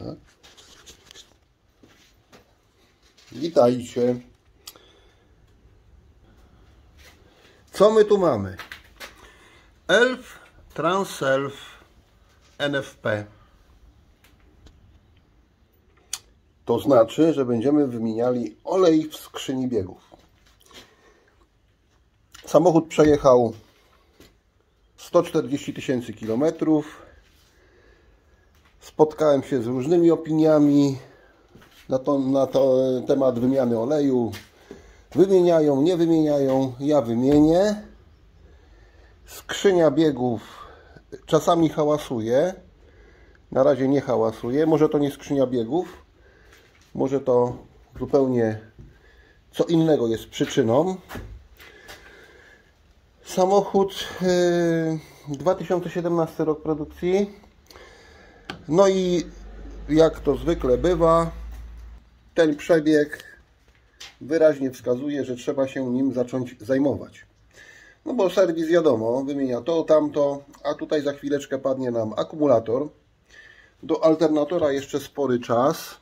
Tak? Witajcie. Co my tu mamy? Elf Tranself NFP. To znaczy, że będziemy wymieniali olej w skrzyni biegów. Samochód przejechał 140 000 kilometrów. Spotkałem się z różnymi opiniami na temat wymiany oleju. Wymieniają, nie wymieniają. Ja wymienię. Skrzynia biegów czasami hałasuje. Na razie nie hałasuje. Może to nie skrzynia biegów. Może to zupełnie co innego jest przyczyną. Samochód 2017 rok produkcji. No i jak to zwykle bywa, ten przebieg wyraźnie wskazuje, że trzeba się nim zacząć zajmować. No bo serwis wiadomo, wymienia to, tamto, a tutaj za chwileczkę padnie nam akumulator. Do alternatora jeszcze spory czas.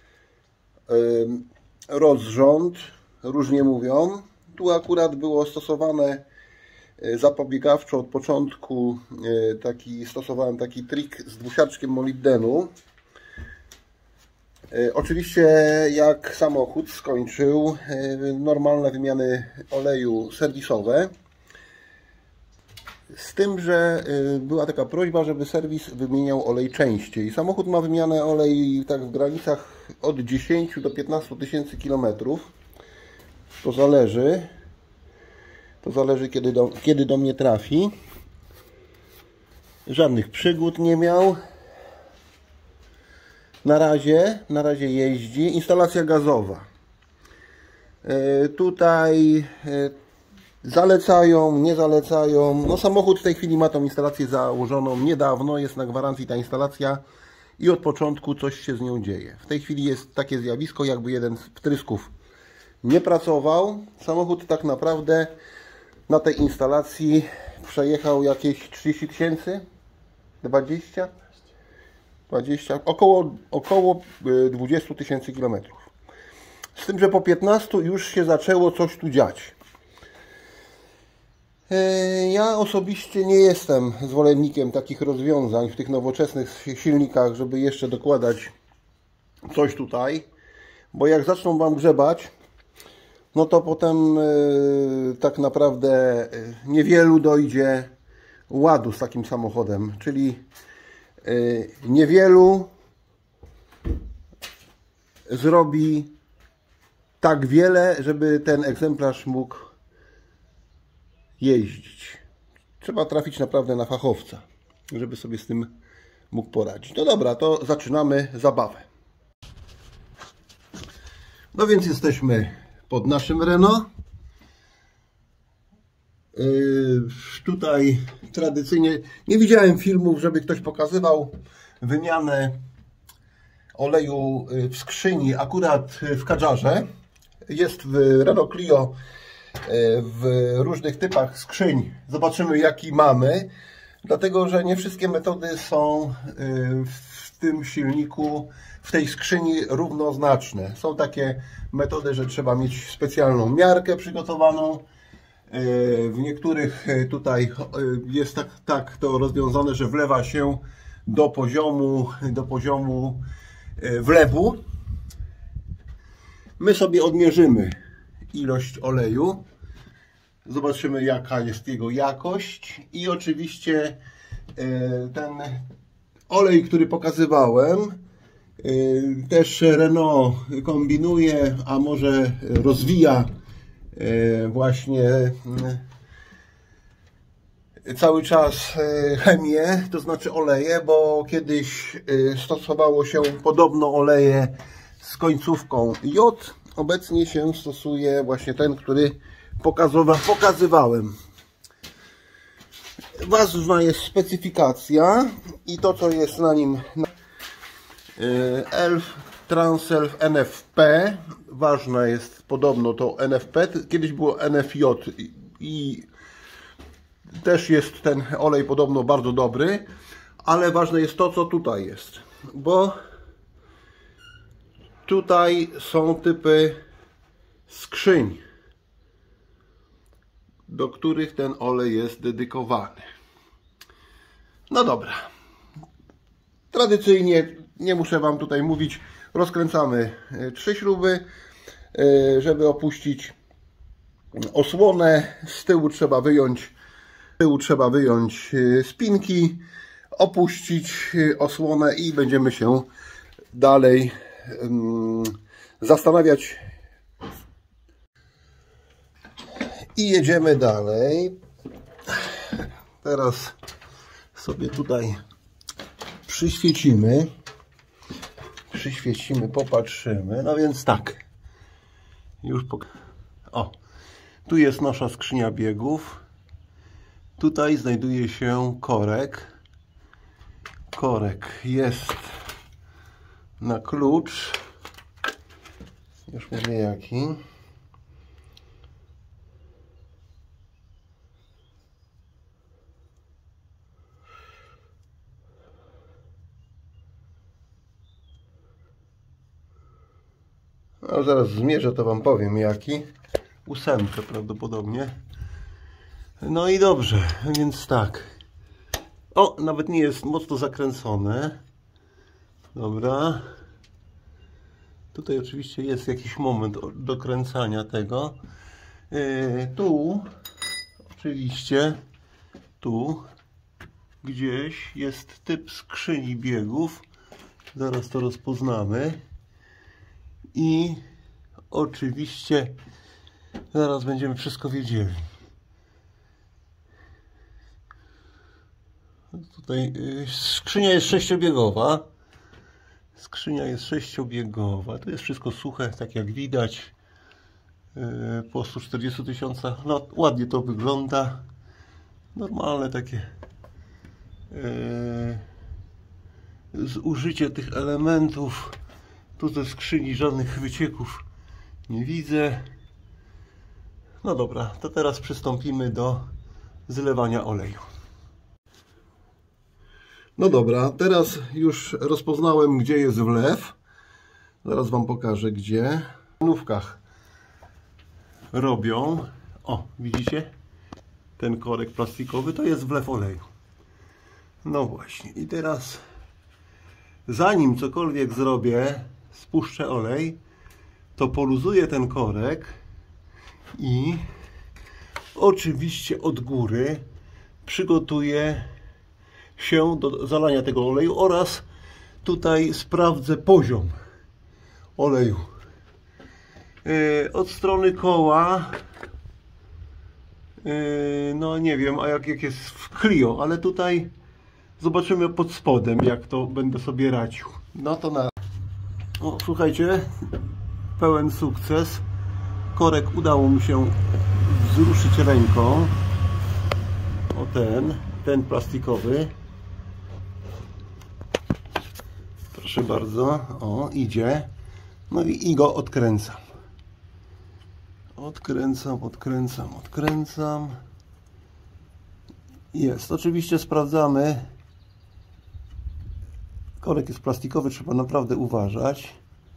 Rozrząd, różnie mówią. Tu akurat było stosowane zapobiegawczo od początku. Stosowałem taki trik z dwusiarczkiem molibdenu. Oczywiście jak samochód skończył, normalne wymiany oleju serwisowe. Z tym, że była taka prośba, żeby serwis wymieniał olej częściej. Samochód ma wymianę olej tak w granicach od 10 do 15 000 kilometrów. To zależy. Kiedy do mnie trafi. Żadnych przygód nie miał. Na razie jeździ. Instalacja gazowa. Tutaj zalecają, nie zalecają. No samochód w tej chwili ma tą instalację założoną niedawno. Jest na gwarancji ta instalacja i od początku coś się z nią dzieje. W tej chwili jest takie zjawisko, jakby jeden z wtrysków nie pracował. Samochód tak naprawdę na tej instalacji przejechał jakieś 30 000? 20? Około 20 000 kilometrów. Z tym, że po 15 już się zaczęło coś tu dziać. Ja osobiście nie jestem zwolennikiem takich rozwiązań w tych nowoczesnych silnikach, żeby jeszcze dokładać coś tutaj, bo jak zaczną Wam grzebać, no to potem tak naprawdę niewielu dojdzie ładu z takim samochodem, czyli niewielu zrobi tak wiele, żeby ten egzemplarz mógł jeździć. Trzeba trafić naprawdę na fachowca, żeby sobie z tym mógł poradzić. No dobra, to zaczynamy zabawę. No więc jesteśmy pod naszym Renault. Tutaj tradycyjnie nie widziałem filmów, żeby ktoś pokazywał wymianę oleju w skrzyni, akurat w Kadżarze. Jest w Renault Clio w różnych typach skrzyń. Zobaczymy, jaki mamy, dlatego że nie wszystkie metody są w tym silniku, w tej skrzyni równoznaczne. Są takie metody, że trzeba mieć specjalną miarkę przygotowaną. W niektórych tutaj jest tak to rozwiązane, że wlewa się do poziomu wlewu. My sobie odmierzymy ilość oleju. Zobaczymy, jaka jest jego jakość. I oczywiście ten olej, który pokazywałem, też Renault kombinuje, a może rozwija właśnie cały czas chemię, to znaczy oleje, bo kiedyś stosowało się podobno oleje z końcówką J. Obecnie się stosuje właśnie ten, który pokazywałem. Ważna jest specyfikacja i to, co jest na nim. Elf Tranself NFP. Ważne jest podobno to NFP. Kiedyś było NFJ i też jest ten olej podobno bardzo dobry, ale ważne jest to, co tutaj jest, bo Tutaj są typy skrzyń, do których ten olej jest dedykowany. No dobra. Tradycyjnie, nie muszę Wam tutaj mówić, rozkręcamy 3 śruby, żeby opuścić osłonę. Z tyłu trzeba wyjąć spinki, opuścić osłonę i będziemy się dalej zastanawiać. I jedziemy dalej. Teraz sobie tutaj przyświecimy, popatrzymy. No więc tak, tu jest nasza skrzynia biegów. Tutaj znajduje się korek. Korek jest na klucz. Już mówię jaki. No, zaraz zmierzę, to Wam powiem jaki. 8 prawdopodobnie. No i dobrze, więc tak. O, nawet nie jest mocno zakręcone. Dobra. Tutaj oczywiście jest jakiś moment dokręcania tego. Tu oczywiście gdzieś jest typ skrzyni biegów. Zaraz to rozpoznamy. I oczywiście zaraz będziemy wszystko wiedzieli. Tutaj skrzynia jest 6-biegowa. Tu jest wszystko suche, tak jak widać. Po 140 000. No, ładnie to wygląda. Normalne takie zużycie tych elementów. Tu ze skrzyni żadnych wycieków nie widzę. No dobra, to teraz przystąpimy do zlewania oleju. No dobra, teraz już rozpoznałem, gdzie jest wlew. Zaraz Wam pokażę, gdzie. W nówkach robią. O, widzicie? Ten korek plastikowy to jest wlew oleju. No właśnie. I teraz, zanim cokolwiek zrobię, spuszczę olej, to poluzuję ten korek i oczywiście od góry przygotuję się do zalania tego oleju oraz tutaj sprawdzę poziom oleju. Od strony koła no nie wiem, a jak jest w Clio, ale tutaj zobaczymy pod spodem, jak to będę sobie radził. No to na... O, słuchajcie, pełen sukces. Korek udało mi się wzruszyć ręką. O, ten plastikowy. Proszę bardzo. O, idzie. No i go odkręcam. Odkręcam. Jest. Oczywiście sprawdzamy. Korek jest plastikowy, trzeba naprawdę uważać.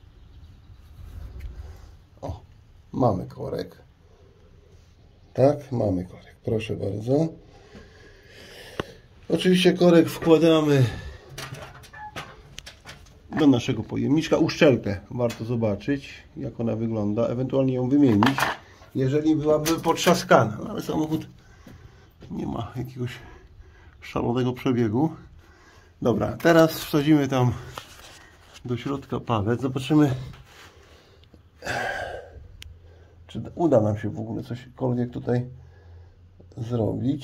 O, mamy korek. Tak, mamy korek. Proszę bardzo. Oczywiście korek wkładamy do naszego pojemniczka. Uszczelkę warto zobaczyć, jak ona wygląda. Ewentualnie ją wymienić, jeżeli byłaby potrzaskana. No, ale samochód nie ma jakiegoś szalonego przebiegu. Dobra, teraz wsadzimy tam do środka palec. Zobaczymy, czy uda nam się w ogóle cośkolwiek tutaj zrobić.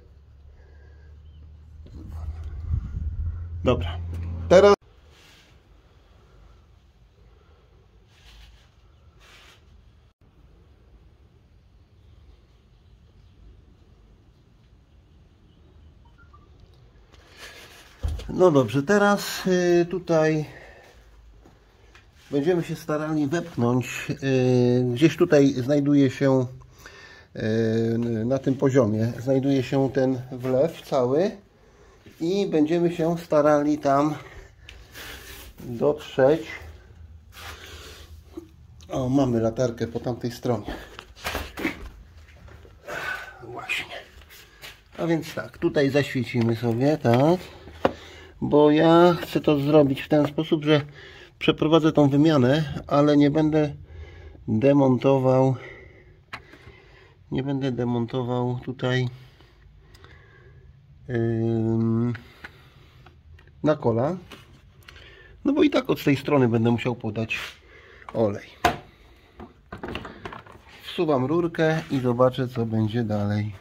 Dobra, teraz no dobrze, teraz tutaj będziemy się starali wepchnąć. Gdzieś tutaj znajduje się, na tym poziomie, znajduje się ten wlew cały i będziemy się starali tam dotrzeć O, mamy latarkę po tamtej stronie. Właśnie. A więc tak, tutaj zaświecimy sobie, tak. Bo ja chcę to zrobić w ten sposób, że przeprowadzę tą wymianę, ale nie będę demontował tutaj na kola. No bo i tak od tej strony będę musiał podać olej. Wsuwam rurkę i zobaczę, co będzie dalej.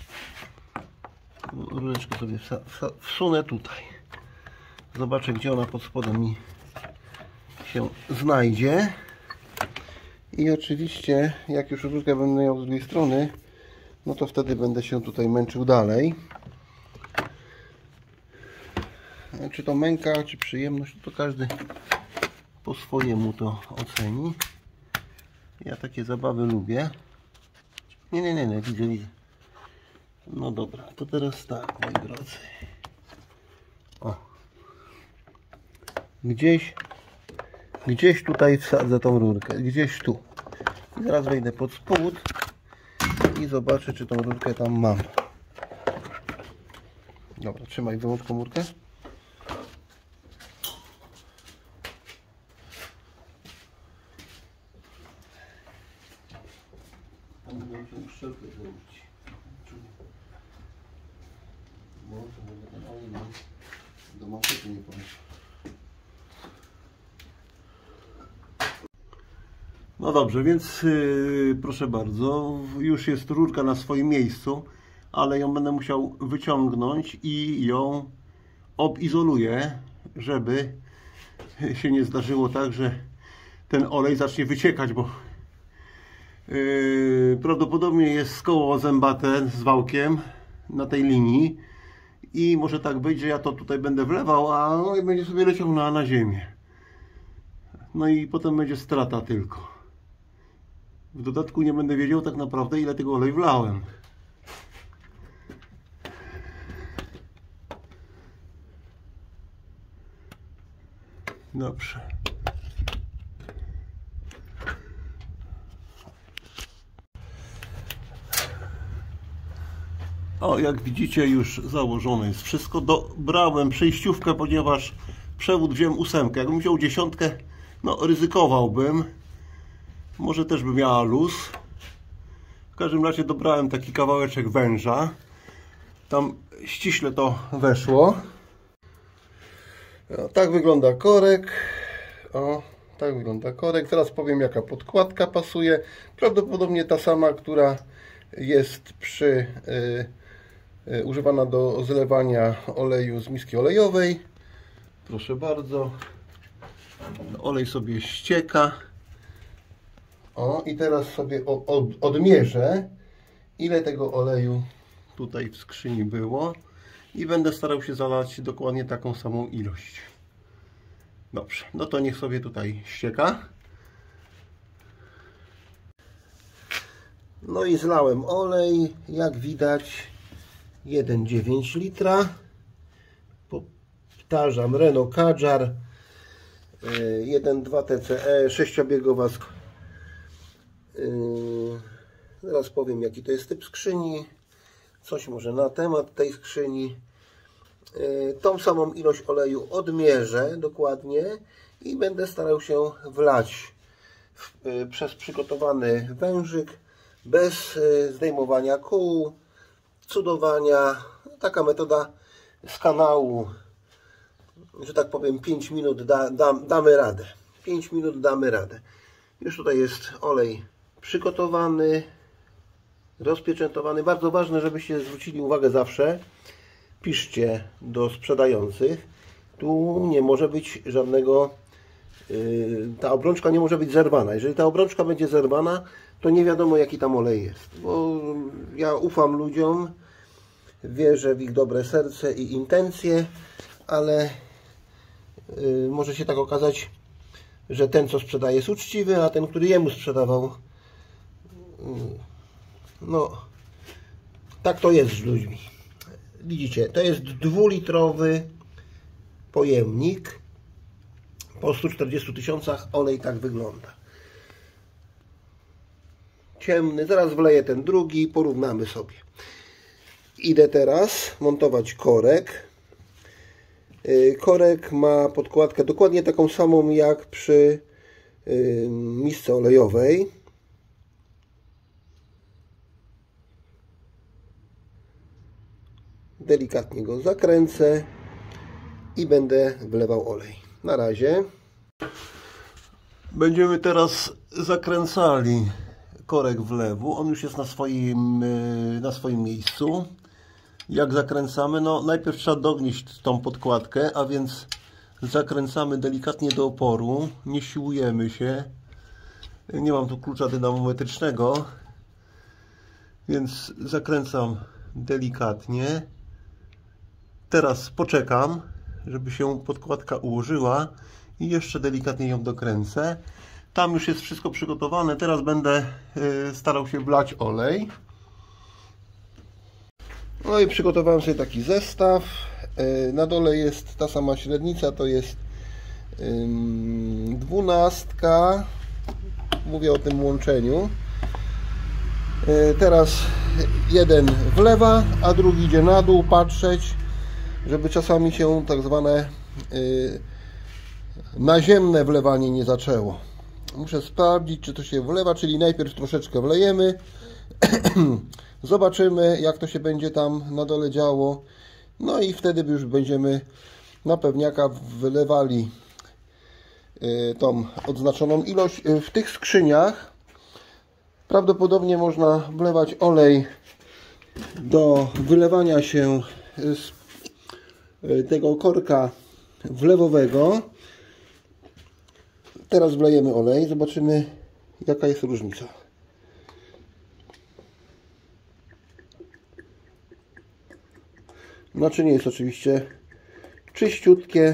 Rureczkę sobie wsunę tutaj. Zobaczę, gdzie ona pod spodem mi się znajdzie. I oczywiście, jak już rurkę będę miał z drugiej strony, no to wtedy będę się tutaj męczył dalej. Czy to męka, czy przyjemność, to każdy po swojemu to oceni. Ja takie zabawy lubię. Nie, widzę. No dobra, to teraz tak, moi drodzy. O. Gdzieś tutaj wsadzę tą rurkę, gdzieś tu. I zaraz wejdę pod spód i zobaczę, czy tą rurkę tam mam. Dobra, trzymaj, wyłącz komórkę. Tam będę musiał uszczelkę zrobić. Bo to będę ten olej do manszety nie poleciał. No dobrze, więc proszę bardzo, już jest rurka na swoim miejscu, ale ją będę musiał wyciągnąć i ją obizoluję, żeby się nie zdarzyło tak, że ten olej zacznie wyciekać, bo prawdopodobnie jest koło zębate z wałkiem na tej linii i może tak być, że ja to tutaj będę wlewał, a olej będzie sobie leciał na ziemię. No i potem będzie strata tylko. W dodatku nie będę wiedział tak naprawdę, ile tego oleju wlałem. Dobrze. O, jak widzicie, już założone jest wszystko. Dobrałem przejściówkę, ponieważ przewód wziąłem 8. Jakbym wziął 10, no ryzykowałbym. Może też by miała luz. W każdym razie dobrałem taki kawałeczek węża. Tam ściśle to weszło. O, tak wygląda korek. O, tak wygląda korek. Teraz powiem, jaka podkładka pasuje. Prawdopodobnie ta sama, która jest używana do zlewania oleju z miski olejowej. Proszę bardzo. Olej sobie ścieka. O, i teraz sobie odmierzę, ile tego oleju tutaj w skrzyni było i będę starał się zalać dokładnie taką samą ilość. Dobrze, no to niech sobie tutaj ścieka. No i zlałem olej, jak widać 1,9 litra. Powtarzam, Renault Kadjar 1.2 TCE, 6-biegowa. Zaraz powiem, jaki to jest typ skrzyni, coś może na temat tej skrzyni. Tą samą ilość oleju odmierzę dokładnie i będę starał się wlać przez przygotowany wężyk bez zdejmowania kół, cudowania. Taka metoda z kanału, że tak powiem, 5 minut damy radę. 5 minut damy radę. Już tutaj jest olej przygotowany, rozpieczętowany. Bardzo ważne, żebyście zwrócili uwagę zawsze. Piszcie do sprzedających. Tu nie może być żadnego... ta obrączka nie może być zerwana. Jeżeli ta obrączka będzie zerwana, to nie wiadomo, jaki tam olej jest. Bo ja ufam ludziom, wierzę w ich dobre serce i intencje, ale może się tak okazać, że ten, co sprzedaje, jest uczciwy, a ten, który jemu sprzedawał, no tak to jest z ludźmi. Widzicie, to jest 2-litrowy pojemnik. Po 140 000 olej tak wygląda. ciemny. Zaraz wleję ten drugi, porównamy sobie. Idę teraz montować korek. Korek ma podkładkę dokładnie taką samą jak przy misce olejowej. Delikatnie go zakręcę i będę wlewał olej. Na razie. Będziemy teraz zakręcali korek wlewu. On już jest na swoim miejscu. Jak zakręcamy? No najpierw trzeba dognieść tą podkładkę, a więc zakręcamy delikatnie do oporu. Nie siłujemy się. Nie mam tu klucza dynamometrycznego, więc zakręcam delikatnie. Teraz poczekam, żeby się podkładka ułożyła i jeszcze delikatnie ją dokręcę. Tam już jest wszystko przygotowane. Teraz będę starał się wlać olej. No i przygotowałem sobie taki zestaw. Na dole jest ta sama średnica, to jest 12. Mówię o tym łączeniu. Teraz jeden wlewa, a drugi idzie na dół patrzeć, żeby czasami się tak zwane naziemne wlewanie nie zaczęło. Muszę sprawdzić, czy to się wlewa, czyli najpierw troszeczkę wlejemy. Zobaczymy, jak to się będzie tam na dole działo. No i wtedy już będziemy na pewniaka wylewali tą odznaczoną ilość. W tych skrzyniach prawdopodobnie można wlewać olej do wylewania się z tego korka wlewowego. Teraz wlejemy olej, zobaczymy, jaka jest różnica. Naczynie jest oczywiście czyściutkie.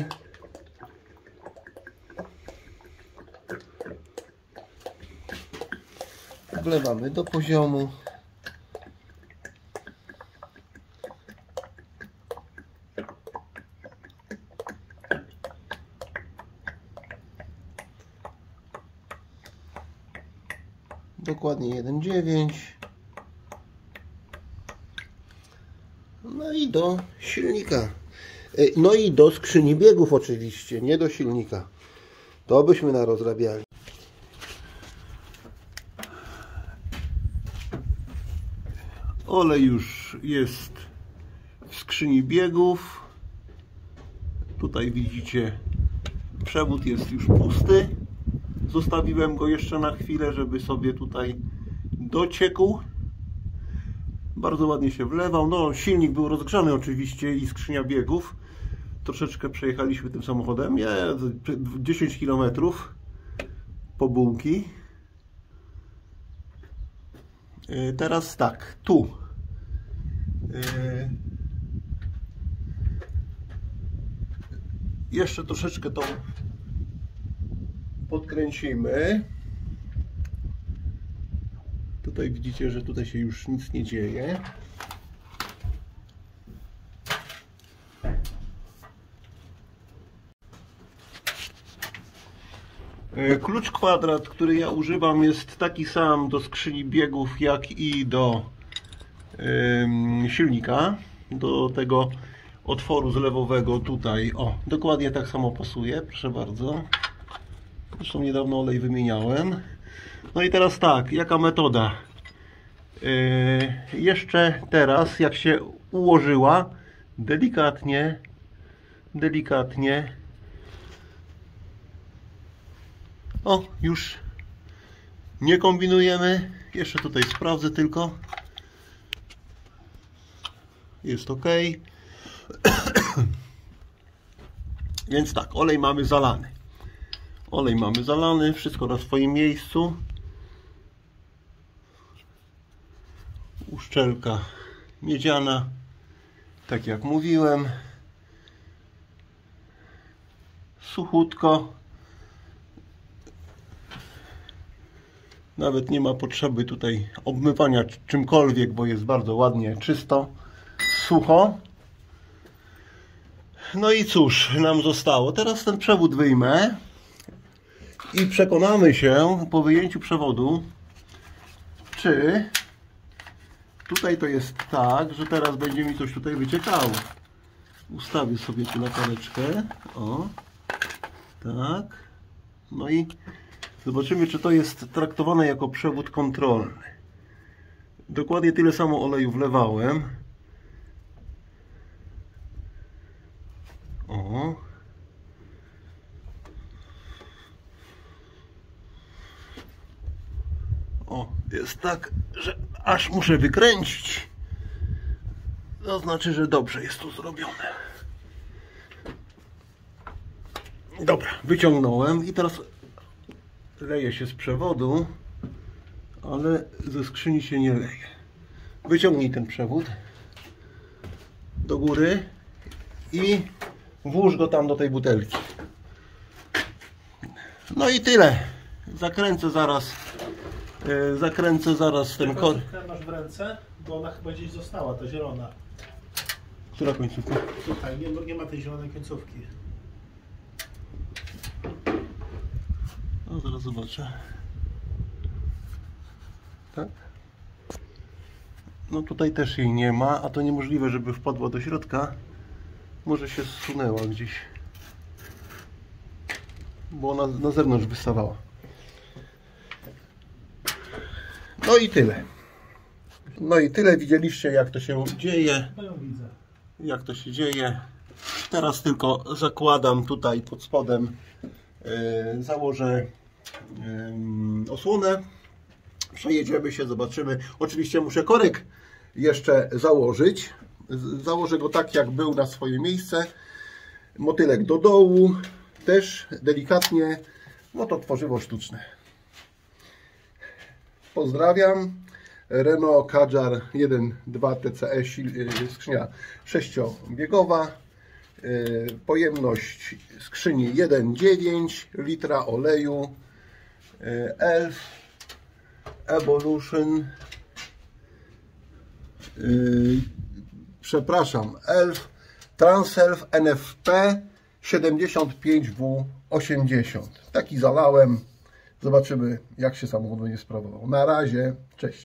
Wlewamy do poziomu. Dokładnie 1,9. No i do silnika. No i do skrzyni biegów oczywiście, nie do silnika. To byśmy narozrabiali. Olej już jest w skrzyni biegów. Tutaj widzicie, przewód jest już pusty. Zostawiłem go jeszcze na chwilę, żeby sobie tutaj dociekł. Bardzo ładnie się wlewał. No, silnik był rozgrzany oczywiście i skrzynia biegów. Troszeczkę przejechaliśmy tym samochodem. 10 km po bułki. Teraz tak, tu. Jeszcze troszeczkę to podkręcimy. Tutaj widzicie, że tutaj się już nic nie dzieje. Klucz kwadrat, który ja używam, jest taki sam do skrzyni biegów, jak i do silnika. Do tego otworu zlewowego tutaj. O, dokładnie tak samo pasuje, proszę bardzo. Zresztą niedawno olej wymieniałem. No i teraz tak, jaka metoda? Jeszcze teraz, jak się ułożyła, delikatnie, o, już nie kombinujemy. Jeszcze tutaj sprawdzę tylko. Jest ok. Więc tak, olej mamy zalany. Wszystko na swoim miejscu. Uszczelka miedziana, tak jak mówiłem. Suchutko. Nawet nie ma potrzeby tutaj obmywania czymkolwiek, bo jest bardzo ładnie, czysto, sucho. No i cóż nam zostało? Teraz ten przewód wyjmę i przekonamy się po wyjęciu przewodu, czy tutaj to jest tak, że teraz będzie mi coś tutaj wyciekało. Ustawię sobie tu latareczkę. O, tak. No i zobaczymy, czy to jest traktowane jako przewód kontrolny. Dokładnie tyle samo oleju wlewałem. O. O, jest tak, że aż muszę wykręcić. To znaczy, że dobrze jest to zrobione. Dobra, wyciągnąłem i teraz leje się z przewodu, ale ze skrzyni się nie leje. Wyciągnij ten przewód do góry i włóż go tam do tej butelki. No i tyle. Zakręcę zaraz ten kor. Masz w ręce, bo ona chyba gdzieś została, ta zielona. Która końcówka? Tutaj nie ma tej zielonej końcówki. No zaraz zobaczę. Tak? No tutaj też jej nie ma, a to niemożliwe, żeby wpadła do środka. Może się zsunęła gdzieś. Bo ona na zewnątrz wystawała. No i tyle. No i tyle. Widzieliście, jak to się dzieje. No ją widzę. Jak to się dzieje. Teraz tylko zakładam tutaj pod spodem. Założę osłonę. Przejedziemy się, zobaczymy. Oczywiście muszę korek jeszcze założyć. Założę go tak, jak był, na swoje miejsce. Motylek do dołu. Też delikatnie. No to tworzywo sztuczne. Pozdrawiam. Renault Kadjar 1.2 TCE, skrzynia 6-biegowa. Pojemność skrzyni 1,9 litra oleju. Elf Evolution. Przepraszam, Elf Tranself NFP 75W80. Taki zalałem. Zobaczymy, jak się samochód będzie sprawował. Na razie, cześć.